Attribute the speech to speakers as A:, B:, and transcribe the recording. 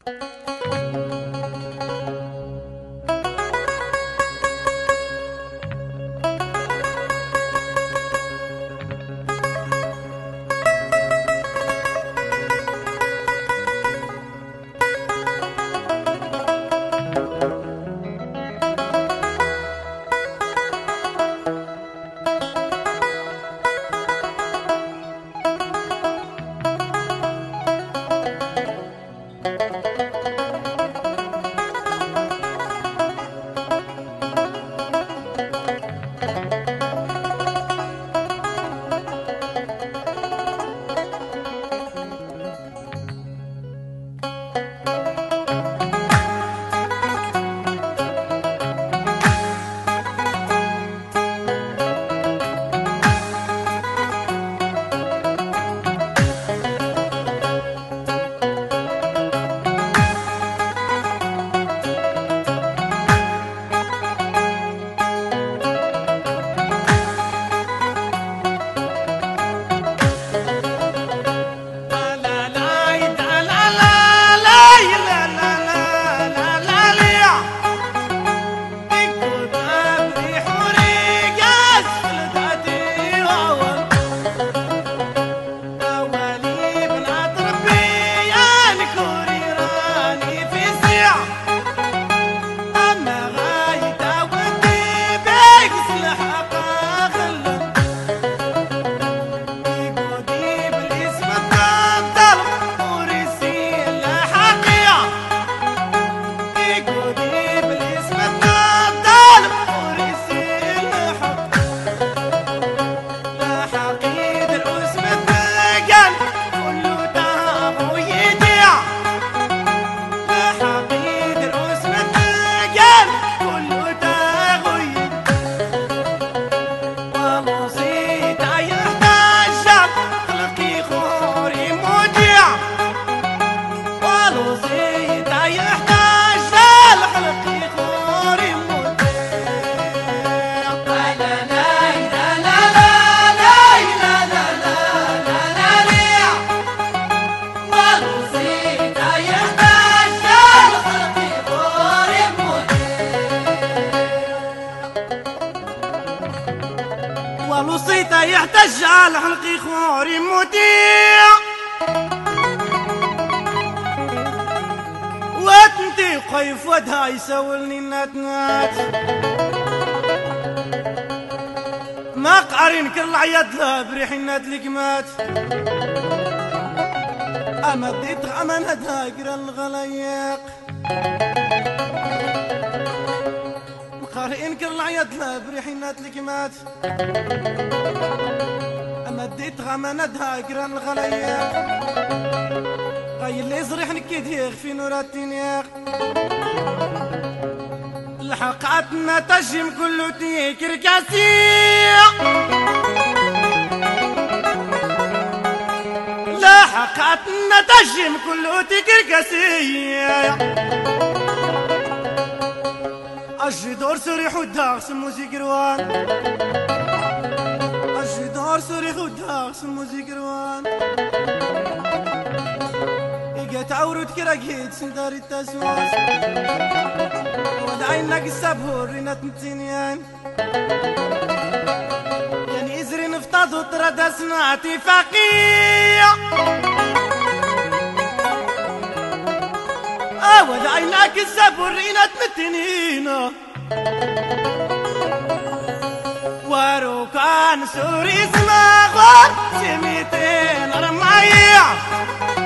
A: والوسيطة يحتاج على حلقي خوري مطيع واتنتي قيف ودها يسولني الناتنات ما قارين كل عياد لا بريح النات لكمات اما ديت امانتها قرا الغلايق قارئين كل عياد لا بريح النات لكمات اما ديت غماندها قرا الغلايق غاي اللي يصريح نكيديغ في نورات تنياق لحقاتنا تجم كله تيكر كاسيع لحقاتنا تجم كله تيكر كاسيع اجي دور سريح وداغس الموسيقى روان اجي دور سريح وداغس الموسيقى روان إجت عورت كراجيت سنداري التسواس ودعينك السبهور رينات نتينيان يعني إزري نفتض وطرد سمعتي فقيع ودعينك السبهور رينات نتينينا وارو كان سوري سماغور سميتين رمايع